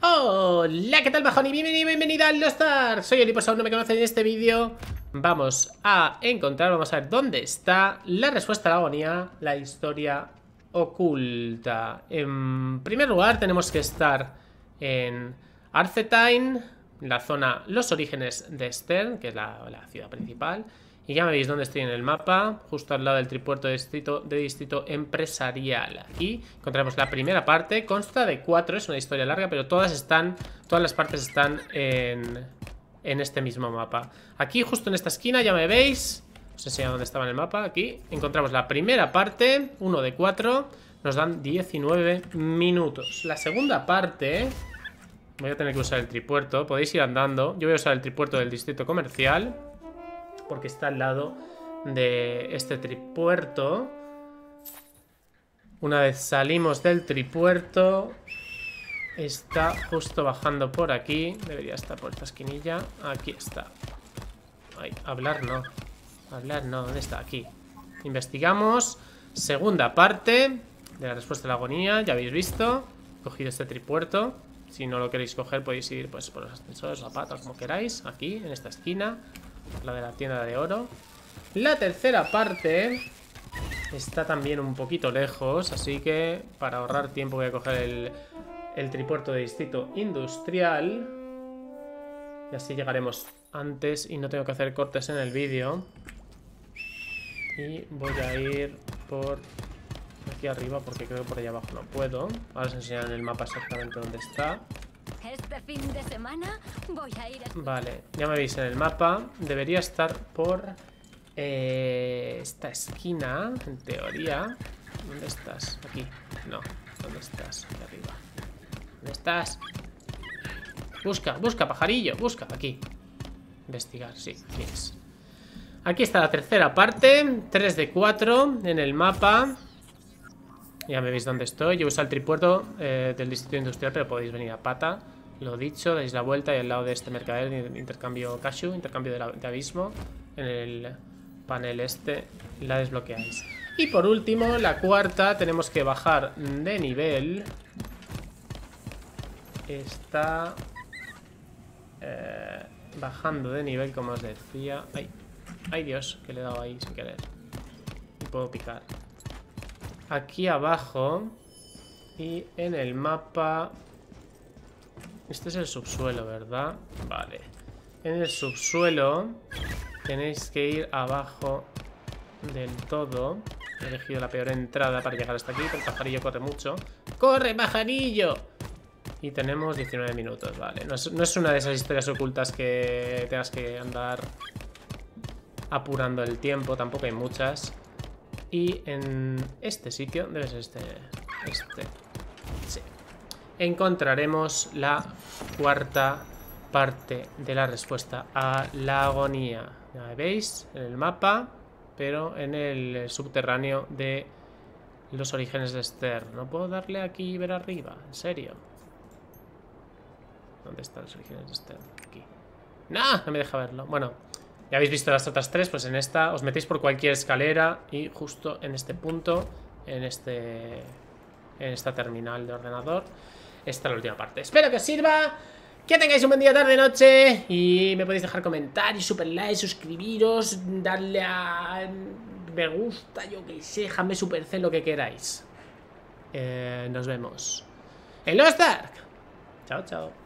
Hola, ¿qué tal, bajón? Y bienvenida a Lost Ark. Soy Oli, por si aún no me conocen. En este vídeo vamos a ver dónde está la respuesta a la agonía, la historia oculta. En primer lugar tenemos que estar en Arcetine, la zona, los orígenes de Stern, que es la ciudad principal. Y ya me veis dónde estoy en el mapa, justo al lado del tripuerto de distrito empresarial. Aquí encontramos la primera parte, consta de 4, es una historia larga, pero todas las partes están en este mismo mapa. Aquí, justo en esta esquina, ya me veis, os enseño dónde estaba en el mapa. Aquí encontramos la primera parte, 1 de 4, nos dan 19 minutos. La segunda parte, voy a tener que usar el tripuerto, podéis ir andando. Yo voy a usar el tripuerto del distrito comercial, porque está al lado de este tripuerto. Una vez salimos del tripuerto, está justo bajando por aquí. Debería estar por esta esquinilla. Aquí está. Ay, hablar no. Hablar no. ¿Dónde está? Aquí. Investigamos. Segunda parte de la respuesta a la agonía. Ya habéis visto. He cogido este tripuerto. Si no lo queréis coger, podéis ir pues por los ascensores, la pata, como queráis. Aquí, en esta esquina, la de la tienda de oro. La tercera parte está también un poquito lejos, así que para ahorrar tiempo voy a coger el tripuerto de distrito industrial. Y así llegaremos antes y no tengo que hacer cortes en el vídeo. Y voy a ir por aquí arriba, porque creo que por allá abajo no puedo. Ahora os enseñaré en el mapa exactamente dónde está. Este fin de semana voy a ir a... Vale, ya me veis en el mapa. Debería estar por esta esquina, en teoría. ¿Dónde estás? Aquí. No. ¿Dónde estás? Aquí arriba. ¿Dónde estás? Busca, busca, pajarillo. Busca, aquí. Investigar, sí, aquí es. Aquí está la tercera parte. 3 de 4 en el mapa. Ya me veis dónde estoy. Yo uso el tripuerto del distrito industrial, pero podéis venir a pata. Lo dicho, dais la vuelta y al lado de este mercader de intercambio cashew, intercambio de abismo, en el panel este, la desbloqueáis. Y por último, la cuarta, tenemos que bajar de nivel. Está bajando de nivel, como os decía. Ay, ay Dios, que le he dado ahí sin querer. Y puedo picar. Aquí abajo. Y en el mapa. Este es el subsuelo, ¿verdad? Vale. En el subsuelo tenéis que ir abajo del todo. He elegido la peor entrada para llegar hasta aquí, pero el pajarillo corre mucho. ¡Corre, pajarillo! Y tenemos 19 minutos, vale. No es una de esas historias ocultas que tengas que andar apurando el tiempo. Tampoco hay muchas. Y en este sitio, debe ser este. Sí. Encontraremos la cuarta parte de la respuesta a la agonía. Ya veis en el mapa, pero en el subterráneo de los orígenes de Stern. No puedo darle aquí y ver arriba, en serio. ¿Dónde están los orígenes de Stern? Aquí. ¡No! No me deja verlo. Bueno, ya habéis visto las otras 3, pues en esta os metéis por cualquier escalera y justo en este punto, en esta terminal de ordenador, está la última parte. Espero que os sirva, que tengáis un buen día, tarde, noche. Y me podéis dejar comentarios, super like, suscribiros, darle a me gusta, yo que sé, déjame super C, lo que queráis. Nos vemos en Lost Ark. Chao, chao.